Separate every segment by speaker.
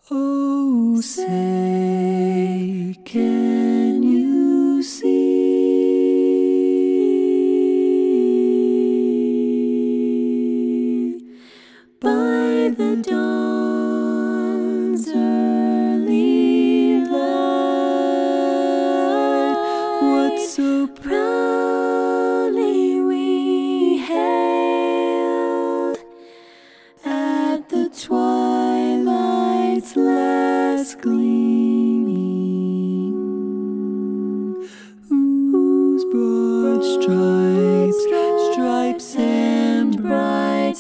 Speaker 1: Oh, say, can you see by the dawn's early light what so proudly we hailed at the twilight's last gleaming, whose broad stripes and bright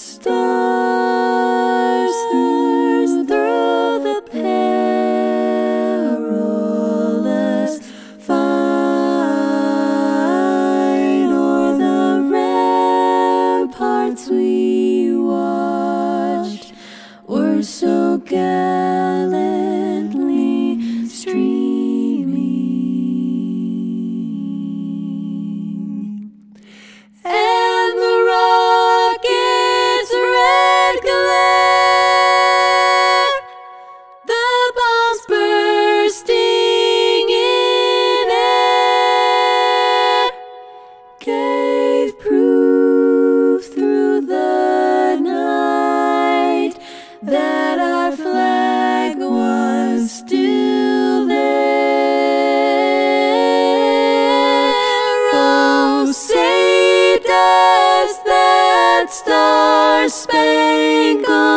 Speaker 1: stars through the perilous fight o'er the ramparts we watched were so gallantly streaming, and the rocket's red glare, the bombs bursting in air, gave proof through the night that our flag was still there. Oh, say does that star-spangled